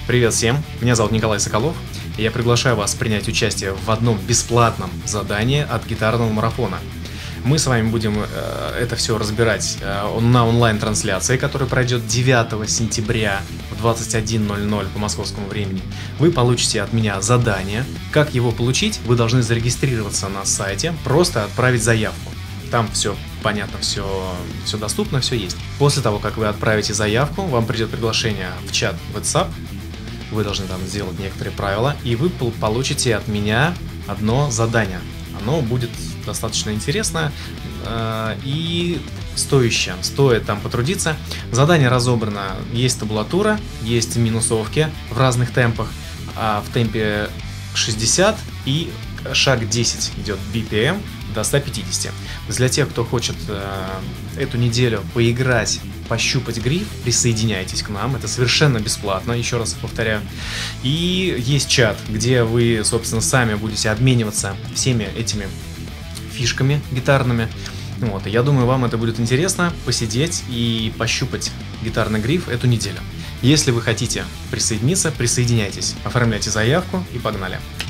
Привет всем, меня зовут Николай Соколов, и я приглашаю вас принять участие в одном бесплатном задании от гитарного марафона. Мы с вами будем это все разбирать на онлайн-трансляции, которая пройдет 9 сентября в 21:00 по московскому времени. Вы получите от меня задание. Как его получить? Вы должны зарегистрироваться на сайте, просто отправить заявку. Там все понятно, все доступно, все есть. После того, как вы отправите заявку, вам придет приглашение в чат WhatsApp. Вы должны там сделать некоторые правила, и вы получите от меня одно задание. Оно будет достаточно интересно и стоящее. Стоит там потрудиться. Задание разобрано. Есть табулатура, есть минусовки в разных темпах. В темпе 60 и шаг 10 идет BPM до 150. Для тех, кто хочет эту неделю поиграть, пощупать гриф, присоединяйтесь к нам, это совершенно бесплатно, еще раз повторяю. И есть чат, где вы, собственно, сами будете обмениваться всеми этими фишками гитарными. Вот, и я думаю, вам это будет интересно, посидеть и пощупать гитарный гриф эту неделю. Если вы хотите присоединиться, присоединяйтесь, оформляйте заявку и погнали.